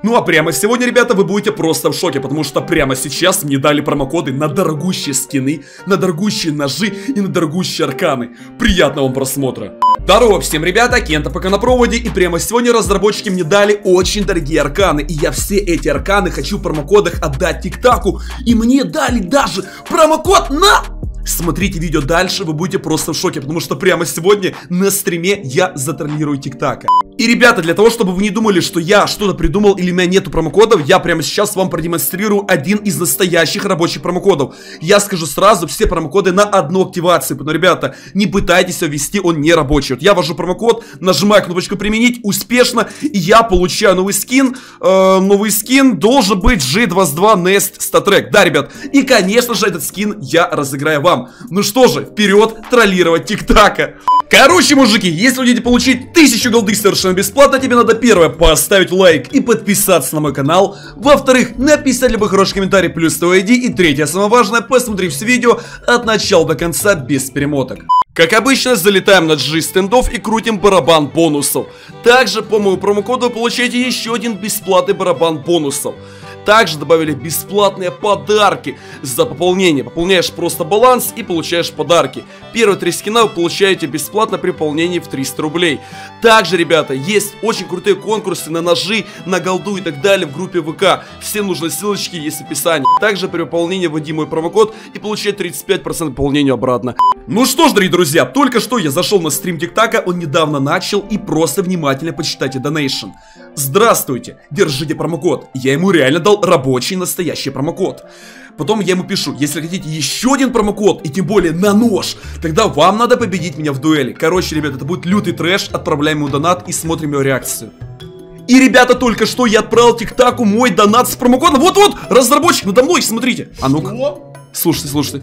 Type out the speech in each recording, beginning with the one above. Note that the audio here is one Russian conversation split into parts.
Ну а прямо сегодня, ребята, вы будете просто в шоке, потому что прямо сейчас мне дали промокоды на дорогущие скины, на дорогущие ножи и на дорогущие арканы. Приятного вам просмотра. Здорово всем, ребята, Кента пока на проводе, и прямо сегодня разработчики мне дали очень дорогие арканы, и я все эти арканы хочу в промокодах отдать ТикТаку, и мне дали даже промокод на... Смотрите видео дальше, вы будете просто в шоке, потому что прямо сегодня на стриме я затроллирую ТикТака. И, ребята, для того, чтобы вы не думали, что я что-то придумал или у меня нету промокодов, я прямо сейчас вам продемонстрирую один из настоящих рабочих промокодов. Я скажу сразу, все промокоды на одну активацию, но, ребята, не пытайтесь его ввести, он не рабочий. Вот я ввожу промокод, нажимаю кнопочку «Применить», успешно, и я получаю новый скин. Новый скин должен быть G22 Nest StatTrak. Да, ребят, и, конечно же, этот скин я разыграю вам. Ну что же, вперед троллировать ТикТака. Короче, мужики, если вы хотите получить 1000 голды совершенно бесплатно, тебе надо первое поставить лайк и подписаться на мой канал. Во-вторых, написать любой хороший комментарий плюс твой ID. И третье, самое важное, посмотреть все видео от начала до конца без перемоток. Как обычно, залетаем на G-стендов и крутим барабан бонусов. Также по моему промокоду вы получаете еще один бесплатный барабан бонусов. Также добавили бесплатные подарки за пополнение. Пополняешь просто баланс и получаешь подарки. Первые 3 скина вы получаете бесплатно при пополнении в 300 рублей. Также, ребята, есть очень крутые конкурсы на ножи, на голду и так далее в группе ВК. Все нужные ссылочки есть в описании. Также при выполнении вводи мой промокод и получай 35% пополнения обратно. Ну что ж, дорогие друзья, только что я зашел на стрим ТикТака, он недавно начал, и просто внимательно почитайте донейшн. Здравствуйте, держите промокод. Я ему реально дал рабочий настоящий промокод. Потом я ему пишу, если хотите еще один промокод, и тем более на нож, тогда вам надо победить меня в дуэли. Короче, ребята, это будет лютый трэш, отправляем ему донат и смотрим его реакцию. И, ребята, только что я отправил ТикТаку мой донат с промокодом. Вот-вот, разработчик надо мной, смотрите. А ну-ка. Слушайте, слушайте.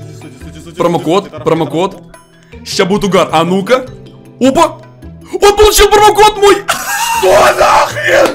Промокод. Сейчас будет угар. А ну-ка. Опа! Он получил промокод мой! Что нахрен?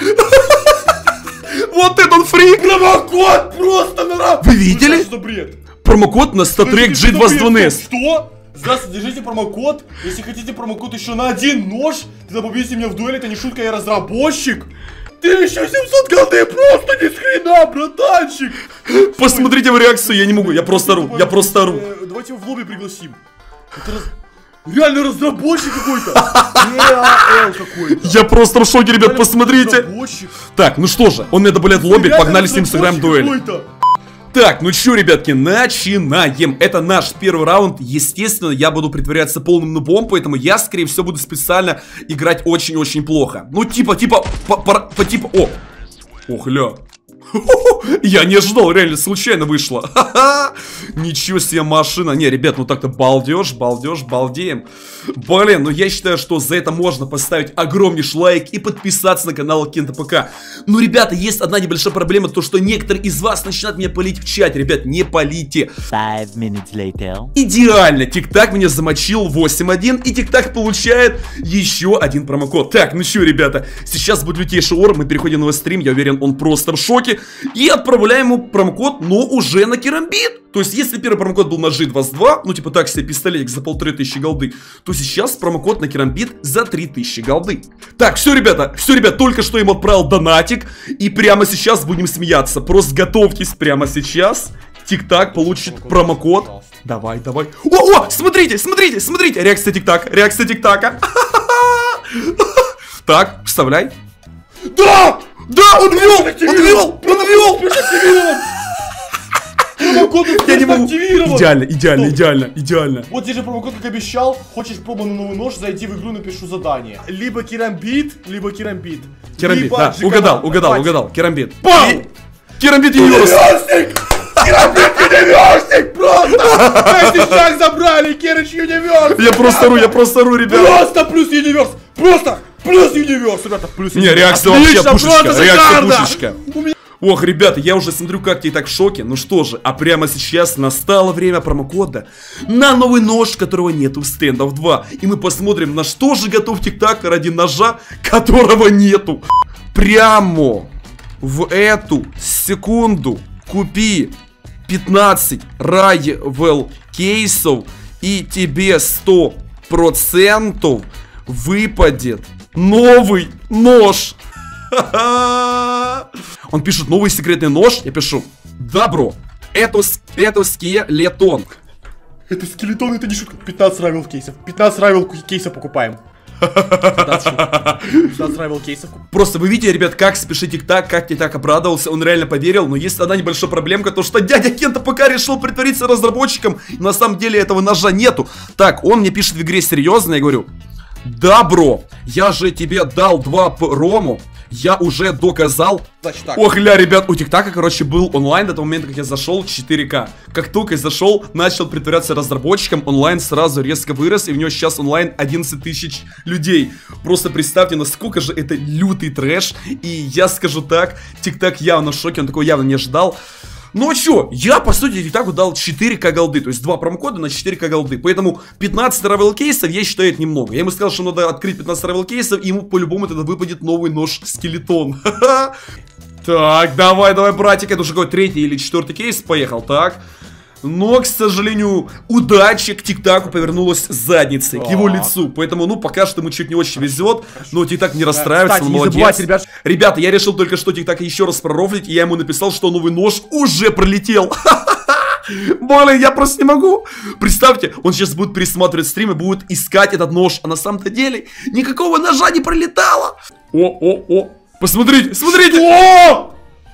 Вот этот фрик! Промокод просто на... Вы видели? Что бред? Промокод на StatTrak G22 Nest. Что? Здравствуйте, держите промокод. Если хотите промокод еще на один нож, тогда победите меня в дуэли, это не шутка, я разработчик. 1700 голды, просто ни с хрена, братанчик. Посмотрите в реакцию, я не могу, я просто ору, Давайте его в лобби пригласим. Это реально разработчик какой-то. ЕАЛ какой-то. Я просто в шоке, ребят, посмотрите. Так, ну что же, он мне добавляет в лобби, погнали с ним сыграем дуэль. Так, ну чё, ребятки, начинаем. Это наш первый раунд. Естественно, я буду притворяться полным нубом, поэтому я, скорее всего, буду специально играть очень-очень плохо. Ну, типа, о! Ох, ля. Я не ожидал, реально, случайно вышло. Ничего себе машина. Не, ребят, ну так-то балдеж, балдеем. Блин, ну я считаю, что за это можно поставить огромнейший лайк и подписаться на канал Кента ПК. Ну, ребята, есть одна небольшая проблема, то что некоторые из вас начинают меня палить в чате. Ребят, не палите. 5 minutes later. Идеально, ТикТак меня замочил 8-1, и ТикТак получает еще один промокод. Так, ну что, ребята, сейчас будет лютейший ор, мы переходим на его стрим, я уверен, он просто в шоке. И отправляем ему промокод, но уже на керамбит. То есть, если первый промокод был на G22, ну типа так себе пистолетик за 1500 голды, то сейчас промокод на керамбит за 3000 голды. Так, все, ребята, только что ему отправил донатик. И прямо сейчас будем смеяться. Просто готовьтесь прямо сейчас. ТикТак получит промокод. Давай. О, смотрите, реакция ТикТака. Так, вставляй. Да, он ввел! Промокод Я не могу. активирован. Идеально. Вот здесь же промокод, как обещал. Хочешь пробу на новый нож, зайди в игру, напишу задание. Либо керамбит, либо керамбит. Керамбит, да, угадал, керамбит. Бам! Керамбит юниверс! Юниверсик, просто! 10 шаг забрали, Керыч юниверс! Я просто ору, ребят. Просто плюс юниверс! Просто плюс юниверс, ребята, плюс юниверс! Не, реакция вообще Отлично, пушечка, Ох, ребята, я уже смотрю, как ты так в шоке. Ну что же, а прямо сейчас настало время промокода на новый нож, которого нету в стендов 2. И мы посмотрим, на что же готов ТикТак ради ножа, которого нету. Прямо в эту секунду купи 15 райвел кейсов, и тебе 100% выпадет новый нож. Он пишет новый секретный нож. Я пишу: да, бро, это скелетон. Это скелетон, это не шутка. 15 райвел кейсов. 15 райвел кейсов покупаем. 15 райвел кейсов. Просто вы видите, ребят, как спешит ТикТак, как ТикТак обрадовался, он реально поверил. Но есть одна небольшая проблемка, то что дядя Кента пока решил притвориться разработчиком, и на самом деле этого ножа нету. Так, он мне пишет в игре серьезно, я говорю: да, бро, я же тебе дал 2 прому. Я уже доказал. Значит так. Ох, ля, ребят, у ТикТака, короче, был онлайн до того момента, как я зашел, 4К. Как только я зашел, начал притворяться разработчиком, онлайн сразу резко вырос, и в него сейчас онлайн 11 тысяч людей. Просто представьте, насколько же это лютый трэш. И я скажу так, ТикТак явно в шоке, он такого явно не ожидал. Ну а чё, я по сути ТикТаку дал 4К голды, то есть 2 промокода на 4К голды. Поэтому 15 райвел кейсов, я считаю, это немного. Я ему сказал, что надо открыть 15 райвел кейсов, и ему по-любому тогда выпадет новый нож-скелетон. Так, давай, братик, это уже какой-то 3-й или 4-й кейс, поехал, так. Но, к сожалению, удача к ТикТаку повернулась задницей, к его лицу. Поэтому, ну, пока что ему чуть не очень везет. Но ТикТак не расстраивается, кстати, он не молодец. забывайте, ребят. Ребята, я решил только что ТикТака еще раз пророфлить, и я ему написал, что новый нож уже пролетел. Блин, я просто не могу. Представьте, он сейчас будет пересматривать стрим и будет искать этот нож. А на самом-то деле никакого ножа не пролетало. О. Посмотрите, смотрите. О!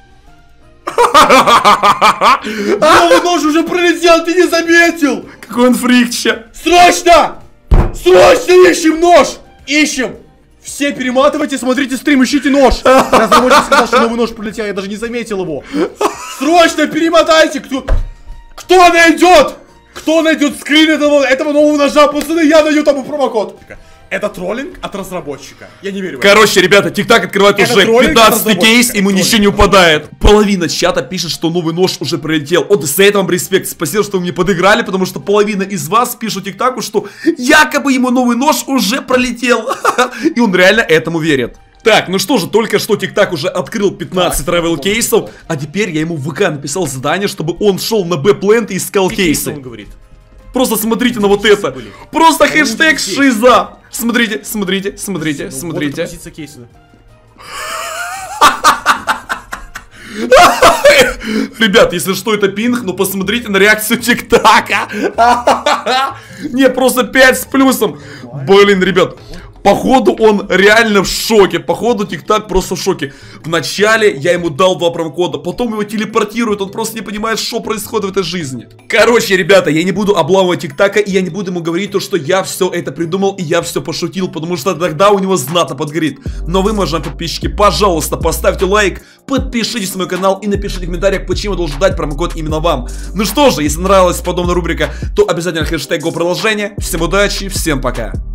Новый нож уже пролетел, ты не заметил! Какой он фрикча. Срочно! Срочно ищем нож! Ищем! Все перематывайте, смотрите стрим, ищите нож! Разработчик сказал, что новый нож пролетел, я даже не заметил его. Срочно перемотайте! Кто найдет? Кто найдет скрин этого нового ножа? Пацаны, я найду там промокод. Это троллинг от разработчика. Я не верю в это. Короче, ребята, ТикТак открывает уже 15-й кейс, ему ничего не упадает. Половина чата пишет, что новый нож уже пролетел. Вот за это вам респект. Спасибо, что вы мне подыграли, потому что половина из вас пишут ТикТаку, что якобы ему новый нож уже пролетел. И он реально этому верит. Так, ну что же, только что ТикТак уже открыл 15 райвел кейсов, а теперь я ему в ВК написал задание, чтобы он шел на Б-плент и искал кейсы. Он говорит. Просто смотрите на вот это. Просто хэштег шиза. Смотрите. Ребят, если что, это пинг, но посмотрите на реакцию ТикТака. Не, просто 5 с плюсом. Блин, ребят. Походу он реально в шоке. Походу ТикТак просто в шоке. Вначале я ему дал 2 промокода, потом его телепортируют. Он просто не понимает, что происходит в этой жизни. Короче, ребята, я не буду обламывать ТикТака, и я не буду ему говорить то, что я все это придумал и я все пошутил, потому что тогда у него знатно подгорит. Но вы, уважаемые подписчики, пожалуйста, поставьте лайк, подпишитесь на мой канал и напишите в комментариях, почему я должен дать промокод именно вам. Ну что же, если нравилась подобная рубрика, то обязательно хэштег го продолжение. Всем удачи, всем пока.